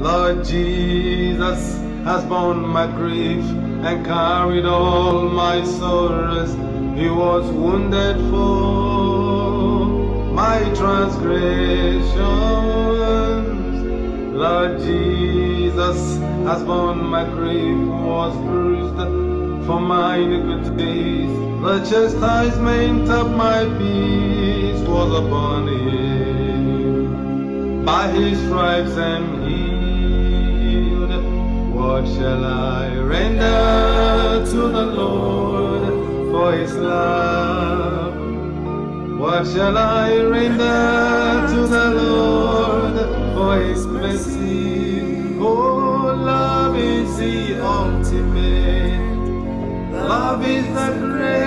Lord Jesus has borne my grief and carried all my sorrows. He was wounded for my transgressions. Lord Jesus has borne my grief, was bruised for my iniquities. The chastisement of my peace was upon him. By his stripes I'm healed. What shall I render to the Lord for his love? What shall I render to the Lord for his mercy? Oh, love is the ultimate. Love is the greatest.